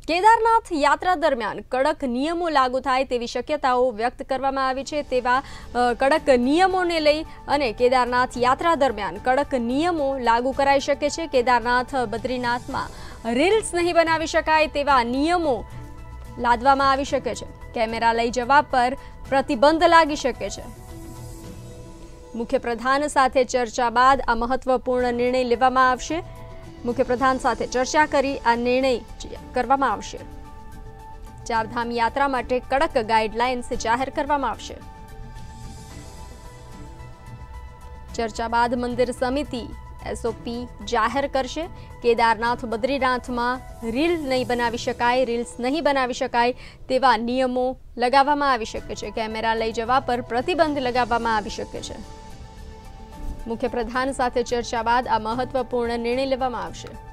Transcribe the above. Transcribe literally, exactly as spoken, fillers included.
કેદારનાથ યાત્રા દરમિયાન કડક નિયમો લાગુ થાય તેવી શક્યતાઓ વ્યક્ત કરવામાં આવી છે। તેવા કડક નિયમોને લઈ અને કેદારનાથ યાત્રા દરમિયાન કડક નિયમો લાગુ કરાઈ શકે છે। કેદારનાથ બદ્રીનાથમાં રીલ્સ નહીં બનાવી શકાય તેવા નિયમો લાદવામાં આવી શકે છે। કેમેરા લઈ જવા પર પ્રતિબંધ લાગી શકે છે। મુખ્યપ્રધાન સાથે ચર્ચા બાદ આ મહત્વપૂર્ણ નિર્ણય લેવામાં આવશે। मुख्यप्रधान साथे चर्चा करी आ निर्णय करवामां आवशे। चारधाम यात्रा माटे कड़क गाइडलाइन्स जाहेर करवामां आवशे। चर्चा बाद मंदिर समिति एसओपी जाहेर करशे। केदारनाथ बद्रीनाथ में रील नहीं बनावी शकाय रील्स नहीं बनावी शकाय तेवा नियमों लगावामां आवी शके छे। केमेरा लई जवा पर प्रतिबंध लगावामां आवी शके छे। मुख्यप्रधान साथे चर्चा बाद आ महत्वपूर्ण निर्णय लेवामां आवशे।